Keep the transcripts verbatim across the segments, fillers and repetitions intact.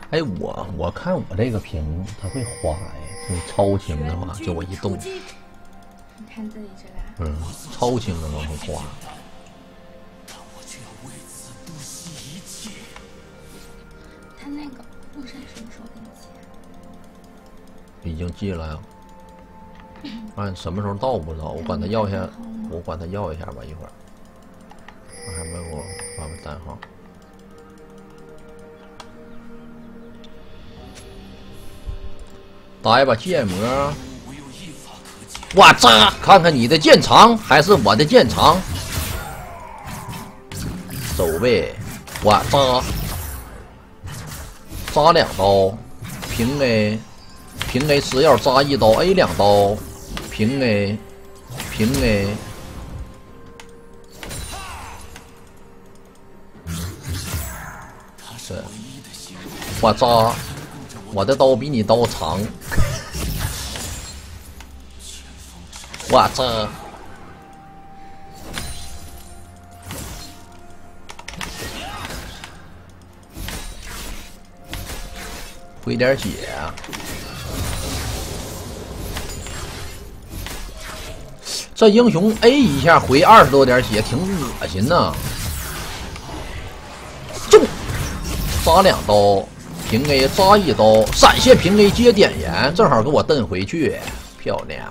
哎，我我看我这个屏它会花哎，会超轻的话，就我一动， 你看这里这个， 嗯，超轻的往会花。 他那个护身什么时候给你寄？ 已经寄了呀。按什么时候到不知道，我管他要一下，我管他要一下吧，一会儿。他还没给我发个单号。打一把剑魔，我扎，看看你的剑长还是我的剑长。走位，我扎，扎两刀，平 A， 平 A 吃药扎一刀 ，A 两刀，平 A， 平 A。是，我扎。我的刀比你刀长，我这回点血啊！这英雄 A 一下回二十多点血，挺恶心呐！中，扎两刀。平 A 扎一刀，闪现平 A 接点烟，正好给我蹬回去，漂亮！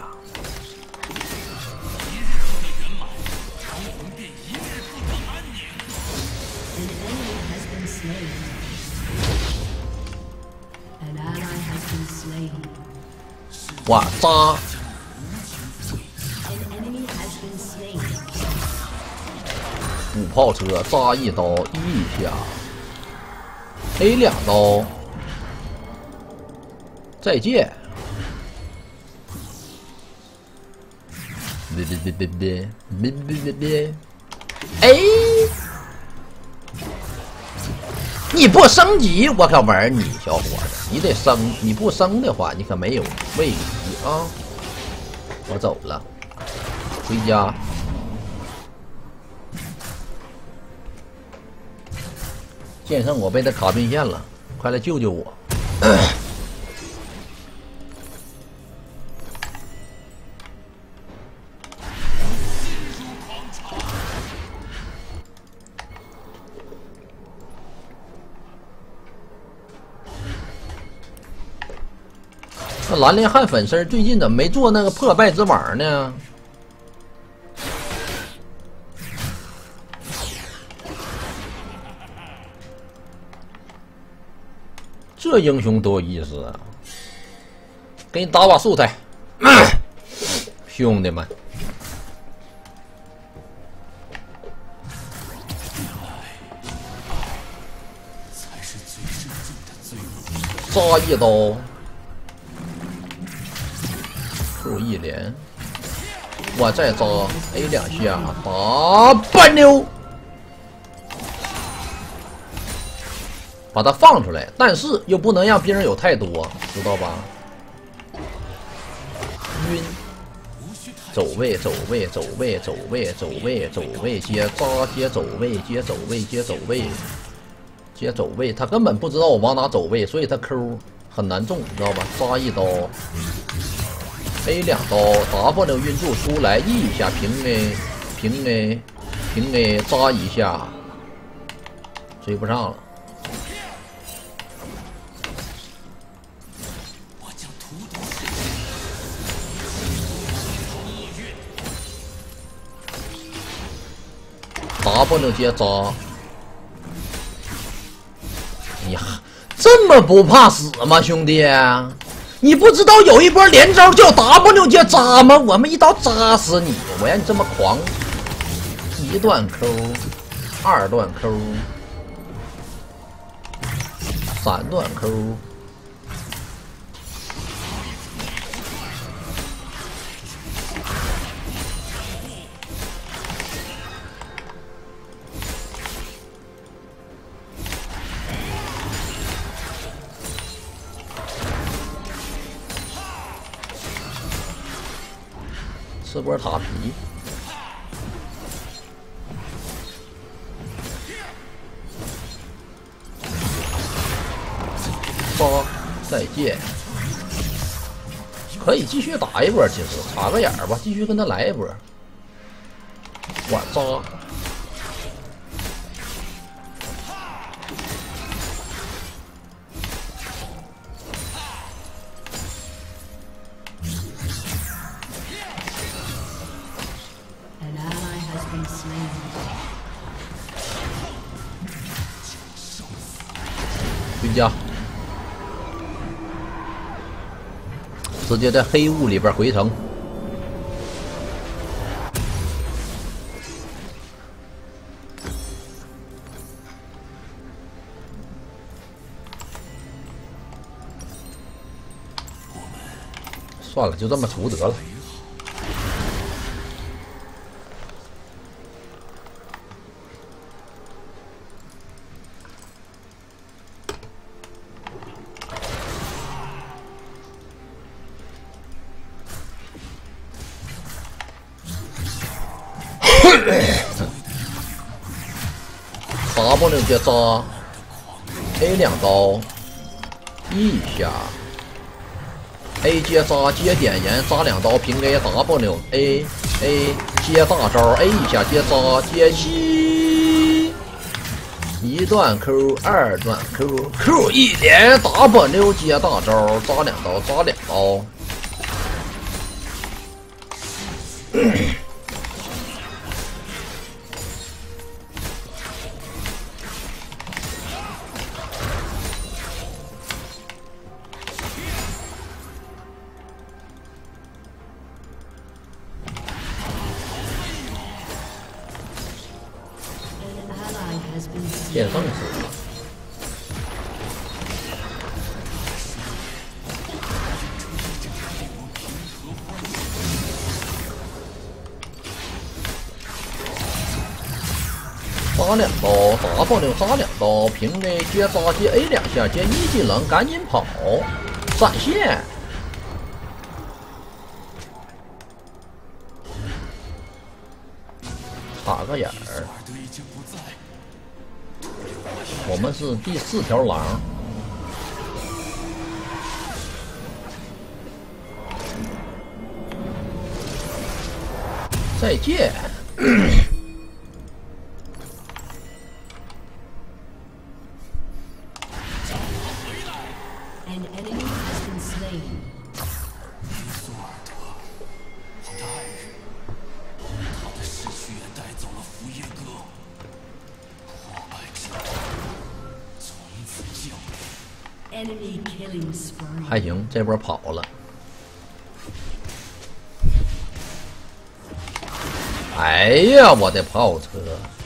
哇扎！五炮车扎一刀，一下。A 两刀，再见。别别别别别别别别别！哎，你不升级，我可玩你，小伙子，你得升，你不升的话，你可没有位移啊！我走了，回家。剑圣，我被他卡并线了，快来救救我！那蓝莲汉粉丝最近怎么没做那个破败之王呢？这英雄多有意思啊！给你打把素材，兄弟们！扎一刀，Q一连，我再扎 A 两下，打半溜。把它放出来，但是又不能让别人有太多，知道吧？晕，走位，走位，走位，走位，走位，走位，接扎，接走位，接走位，接走位，接走位。他根本不知道我往哪走位，所以他 Q 很难中，你知道吧？扎一刀 ，A 两刀 ，W 晕住出来 E 一下，平 A， 平 A， 平 A， 扎一下，追不上了。W 接扎，你呀，这么不怕死吗，兄弟？你不知道有一波连招叫 W 接扎吗？我们一刀扎死你！我让你这么狂，一段 Q， 二段 Q， 三段 Q。吃波塔皮， 扎，再见。可以继续打一波，其实插个眼儿吧，继续跟他来一波。我扎。 回家，直接在黑雾里边回城。算了，就这么除得了。 W 接扎 ，A 两刀，E 一下 ，A 接扎接点沿扎两刀平 A W A A 接大招 A 一下接扎接七，一段 Q 二段 Q Q 一连 W 接大招扎两刀扎两刀。变生死了，扎两刀，打爆六扎两刀，平 A 接扎接 A 两下，接一技能赶紧跑，闪现。 插个眼儿，我们是第四条狼，再见。还行，这波跑了。哎呀，我的炮车！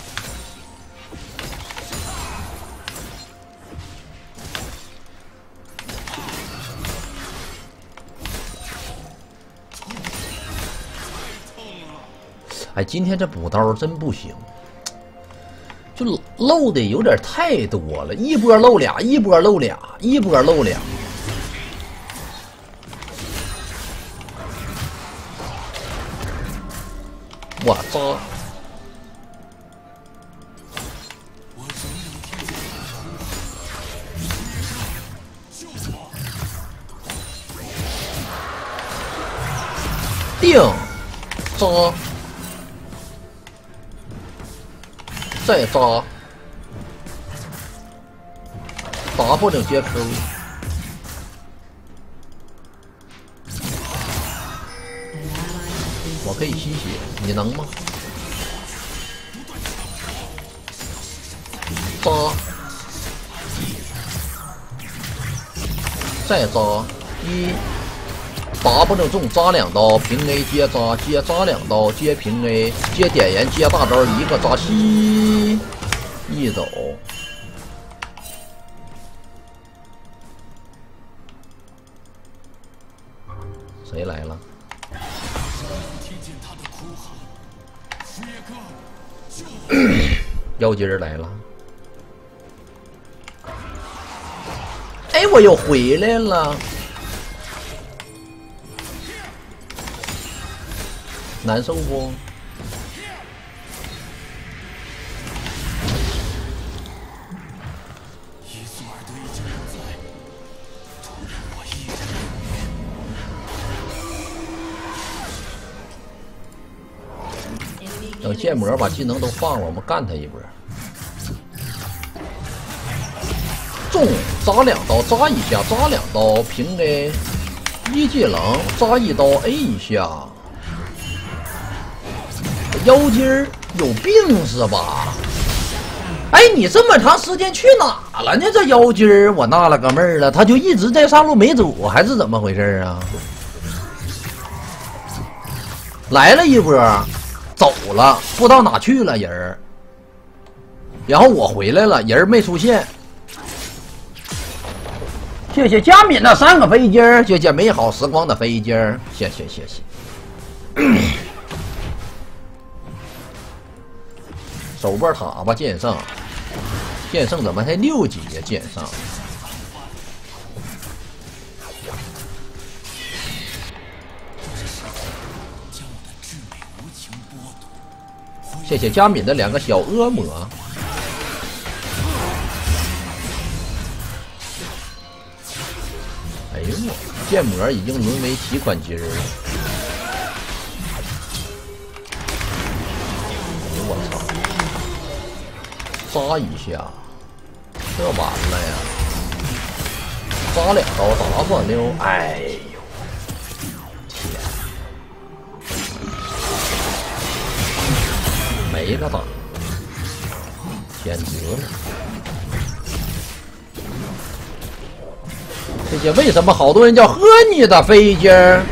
哎，今天这补刀真不行。 就漏的有点太多了，一波漏俩，一波漏俩，一波漏俩。我操！定扎。 再扎 ，W 接 Q， 我可以吸血，你能吗？扎，再扎一 ，W 中扎两刀，平 A 接扎接扎两刀，接平 A 接点沿接大招一个扎七，一走。谁来了？妖精来了。哎，我又回来了。 难受不？ 等剑魔把技能都放了，我们干他一波。中，扎两刀，扎一下，扎两刀，平 A， 一技能，扎一刀 A 一下。妖精儿有病是吧？哎，你这么长时间去哪了呢？这妖精儿，我纳了个闷儿了，他就一直在上路没走，还是怎么回事啊？来了一波，走了，不知道哪去了人儿。然后我回来了，人儿没出现。谢谢佳敏的三个飞机儿，谢谢美好时光的飞机儿，谢谢谢谢。手波塔吧，剑圣，剑圣怎么才六级呀？剑圣，谢谢佳敏的两个小恶魔。哎呦我，剑魔已经沦为提款机了。哎呦我操！扎一下，这完了呀！扎两刀打不溜，哎呦，天，没个打，简直了！这些为什么好多人叫喝你的飞机儿？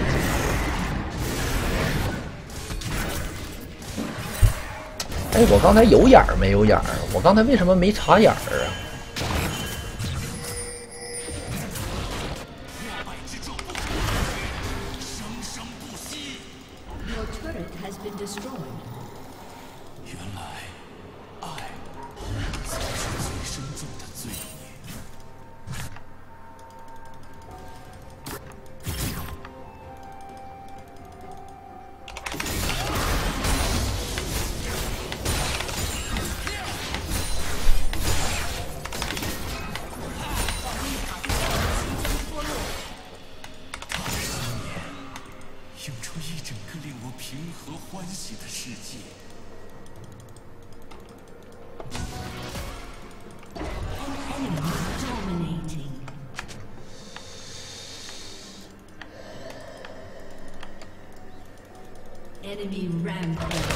哎，我刚才有眼儿没有眼儿？我刚才为什么没插眼儿啊？ 原来，爱才是最深重的罪孽。涌出一整个令我平和欢喜的世界。 Enemy rampage.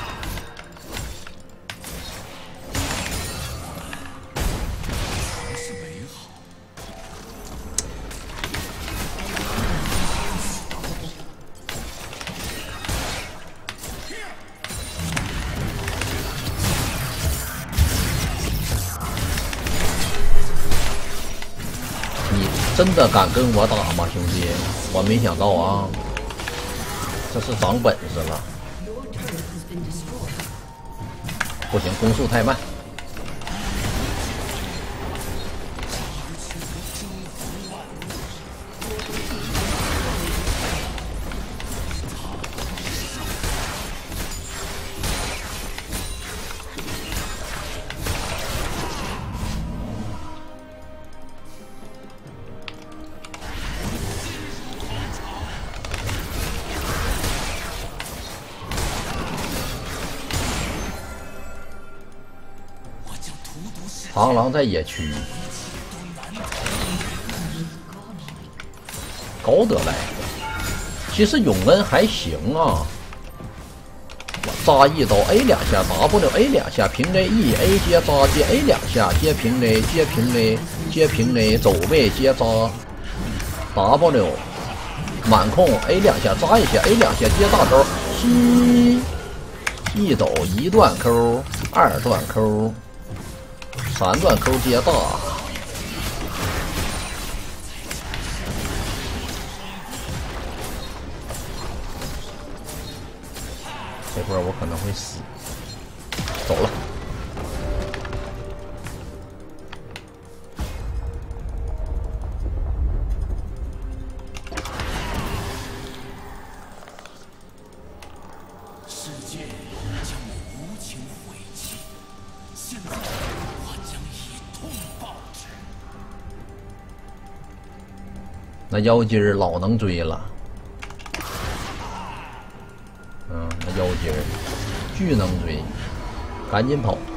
是美好。 你真的敢跟我打吗，兄弟？我没想到啊，这是长本事了。不行，攻速太慢。螳螂在野区，高德莱，其实永恩还行啊。我扎一刀 A 两下 ，W A 两下，平 A E A 接扎接 A 两下，接平 A 接平 A 接平 A 走位接扎 ，W 满控 A 两下扎一下 A 两下接大招，吸一走一段 Q， 二段 Q。三段扣接大，这波我可能会死，走了。 世界将我无情毁弃，现在。 那妖精儿老能追了，嗯，那妖精儿巨能追，赶紧跑！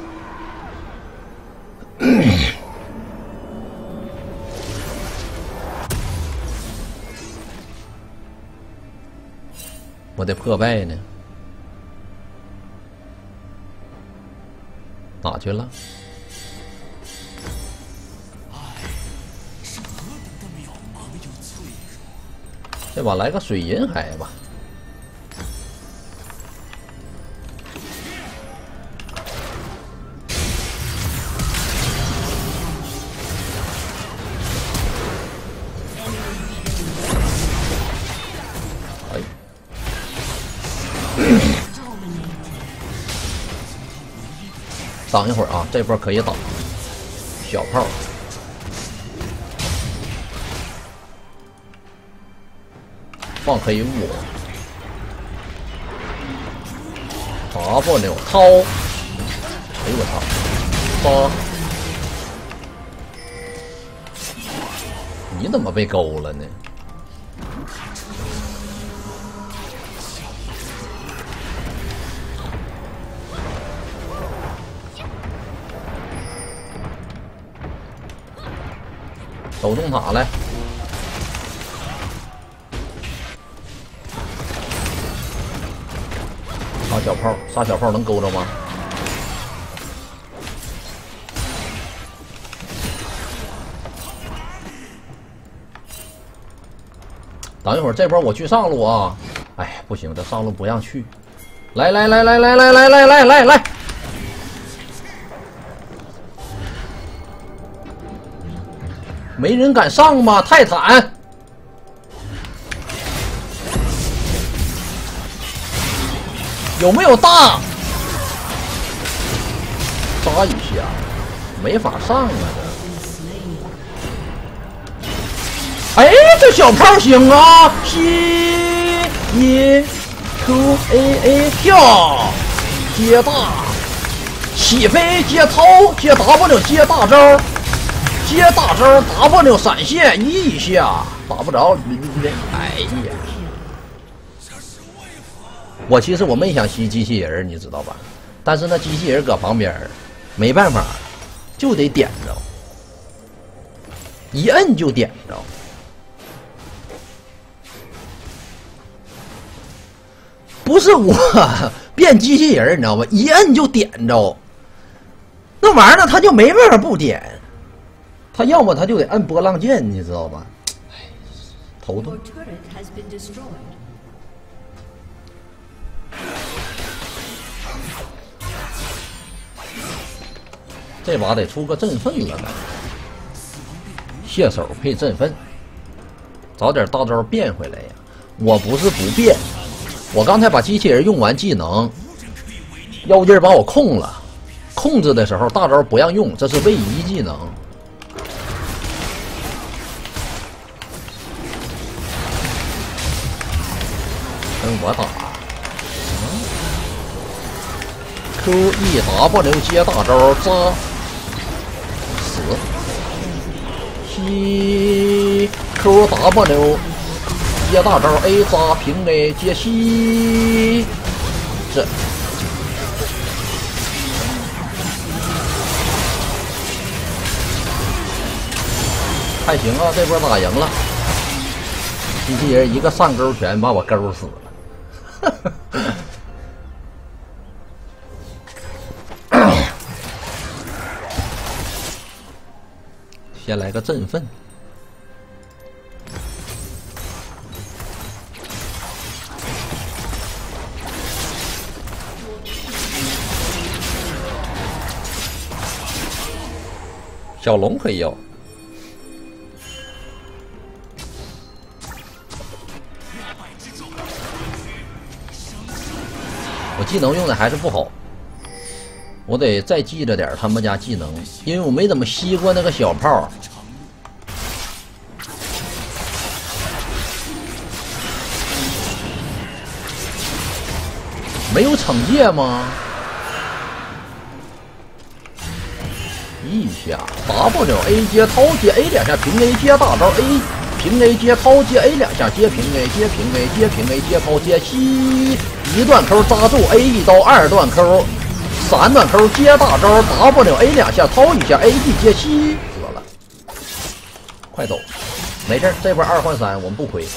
我的破败呢？哪去了？ 是何等的渺茫又脆弱。 这把来个水银海吧。哎。挡一会儿啊，这波可以打。小炮。放黑雾 ，W 掏，哎呦我操，八，你怎么被勾了呢？走中塔来。杀小炮，杀小炮能勾着吗？等一会儿，这波我去上路啊！哎，不行，这上路不让去。来来来来来来来来来来来！没人敢上吗？泰坦！有没有大？杀一下，没法上啊这。哎，这小炮行啊！吸一 Q A A 跳，接大，起飞接掏接 W 接大招，接大招 W 闪现一下，打不着。哎呀！我其实我没想吸机器人，你知道吧？但是那机器人搁旁边，没办法，就得点着，一摁就点着。不是我变机器人，你知道吗？一摁就点着，那玩意儿呢，他就没办法不点，他要么他就得摁波浪键，你知道吧？哎，头疼。这把得出个振奋了呢，蟹手配振奋，找点大招变回来呀！我不是不变，我刚才把机器人用完技能，妖精把我控了，控制的时候大招不让用，这是位移技能。跟我打。Q E W 接大招扎死，吸 Q W 接大招 A 扎平 A 接吸，这还行啊，这波打赢了。机器人一个上勾拳把我勾死了。先来个振奋，小龙可以要。我技能用的还是不好。我得再记着点他们家技能，因为我没怎么吸过那个小炮。没有惩戒吗？一下 W A 接掏接 A 两下平 A 接大招 A 平 A 接掏接 A 两下接平 A 接平 A 接平 A 接掏接吸一段 Q 扎住 A 一刀二段 Q 三段 Q 接大招 W A 两下掏一下 A D 接吸得了，快走，没事，这波二换三我们不亏。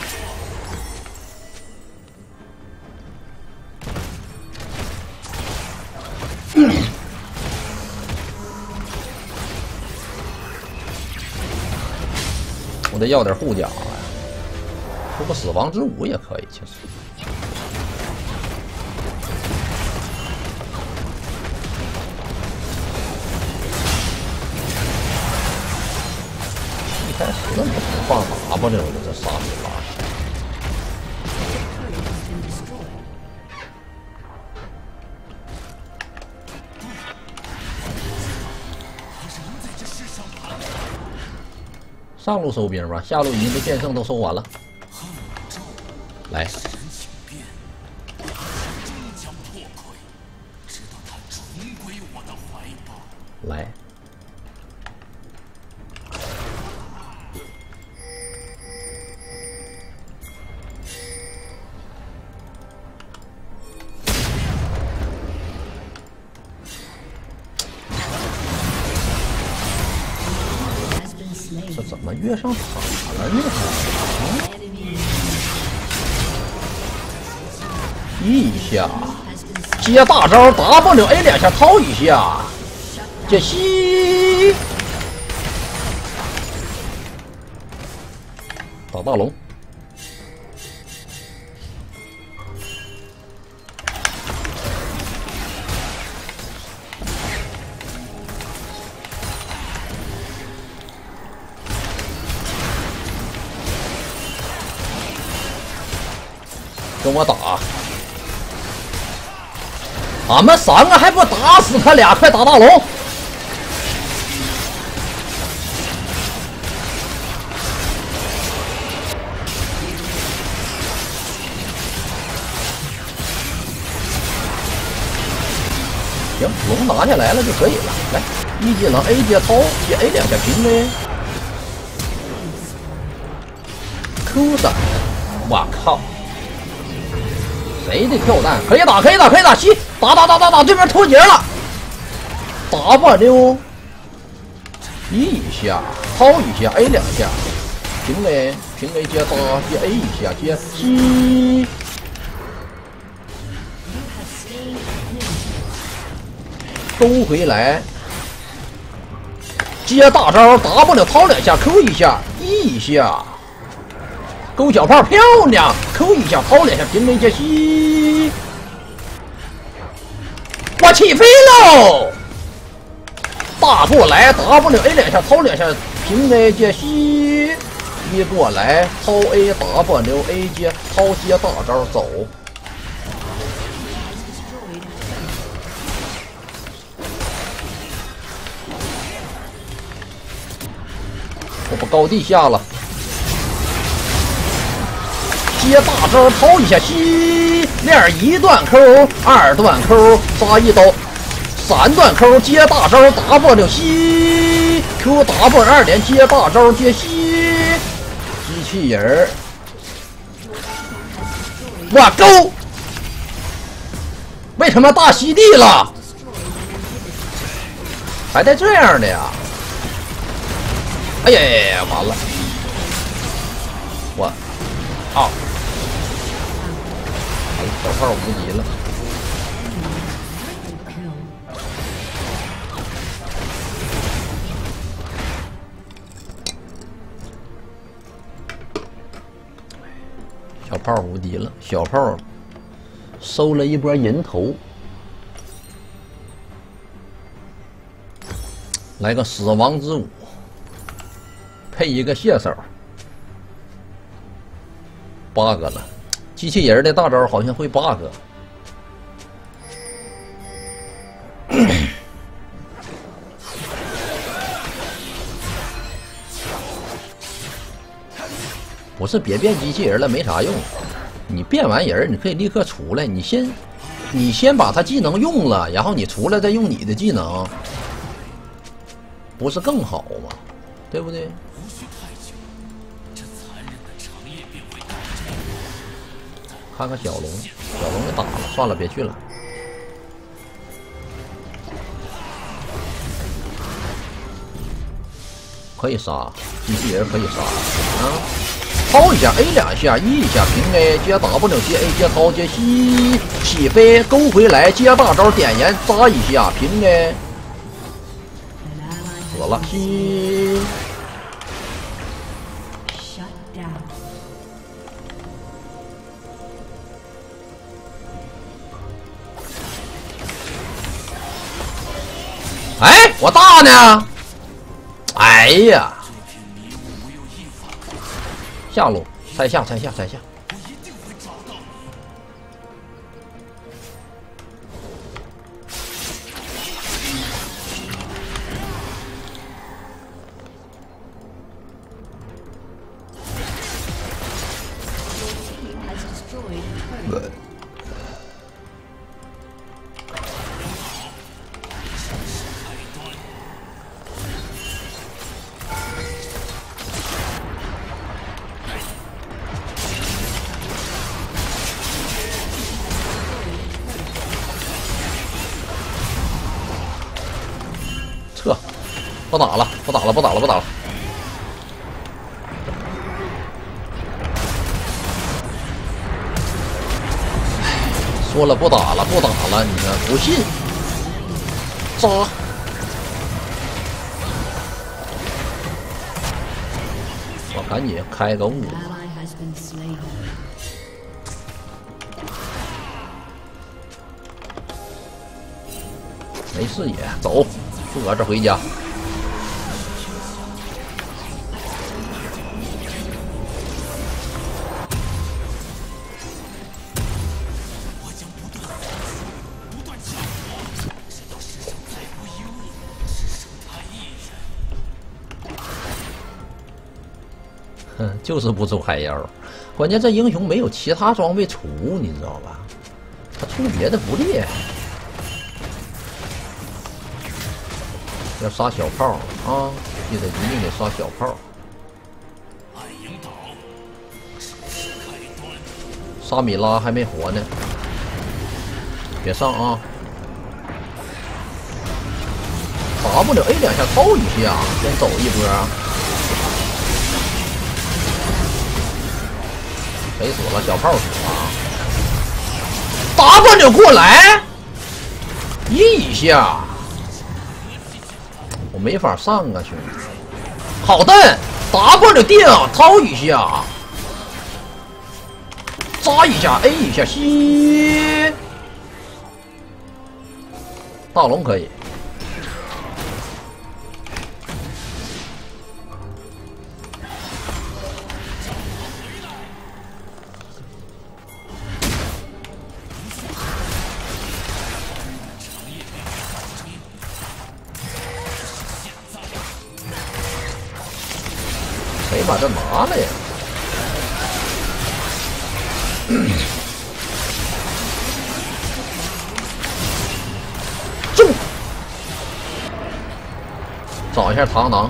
我得要点护甲呀，出个死亡之舞也可以，其实。一开始怎么不放 W 的这傻逼垃圾？上路收兵吧，下路已经被剑圣都收完了。来，来，这怎么越上塔了呢？一下接大招 W A 两下掏一下，接吸打大龙。跟我打，俺们三个还不打死他俩，快打大龙！行，龙拿下来了就可以了。来，一技能 A 接掏，接 A 两下平 A。Q 闪，我靠！谁的跳弹？可以打，可以打，可以打！吸，打打打打打！对面脱节了 ，W 一下，掏一下 ，A 两下，平 A 平 A 接发接 A 一下，接吸，勾回来，接大招 W 掏两下 ，Q 一下，E 一下。勾小炮漂亮 ，Q 一下掏两下平 A 接吸，我起飞喽！大过来 W A 两下掏两下平 A 接吸，一过来掏 A W A 接掏接大招走。我把高地下了。接大招掏一下吸，练一段 Q， 二段 Q， 抓一刀，三段 Q 接大招 W 吸 ，Q W 二连接大招接吸，机器人儿，哇勾！为什么大吸地了？还带这样的呀？哎呀呀呀！完了，我啊！小炮无敌了，小炮无敌了，小炮收了一波人头，来个死亡之舞，配一个蟹手 ，bug 了。机器人的大招好像会 bug， 不是别变机器人了，没啥用。你变完人，你可以立刻出来。你先，你先把他技能用了，然后你出来再用你的技能，不是更好吗？对不对？ 无需太久，这看看小龙，小龙给打了，算了，别去了。可以杀，机器人可以杀啊！掏一下 A 两下 E 一下平 A 接 W 接 A 接掏接吸起飞勾回来接大招点燃扎一下平 A 死了吸。 哎，我大呢！哎呀，下路，拆下，拆下，拆下。撤，不打了，不打了，不打了，不打了。说了不打了，不打了，你看不信，扎。我赶紧开个雾。没视野，走，坐着回家。哼，就是不出海妖，关键这英雄没有其他装备出，你知道吧？他出别的不厉害。 要杀小炮啊！记得一定得杀小炮。沙米拉还没活呢，别上啊 ！W A 两下掏一下，先走一波。谁死了？小炮死了。W 过来，E 一下。 我没法上啊，兄弟！好的 ，W 定掏一下，扎一下 ，A 一下吸，大龙可以。谁把这拿了呀？中！找一下螳螂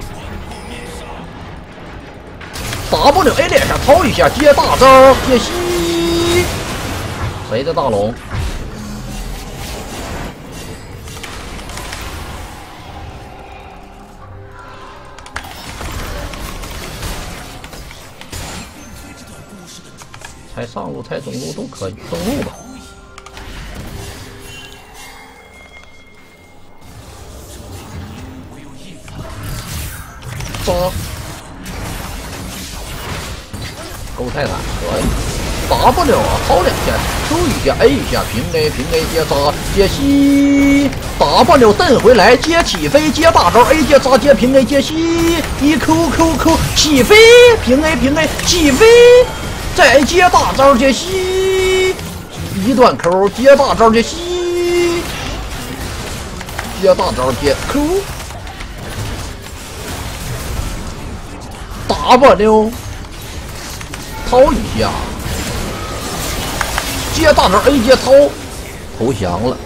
，W A 脸上掏一下，接大招，接吸。谁的大龙？ 拆上路、拆中路都可以，中路吧。扎，勾泰坦可以。W 薅两下 ，Q 一下 ，A 一下，平 A 平 A 接扎接吸 ，W 蹬回来接起飞接大招 ，A 接扎接平 A 接吸，一 Q Q Q 起飞平 A 平 A 起飞。 再接大招接吸，一段 Q 接大招接吸，接大招接 Q，W 掏一下，接大招 A 接掏，投降了。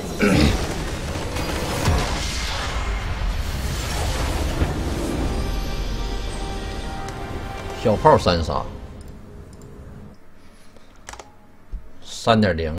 小炮三杀。 三点零。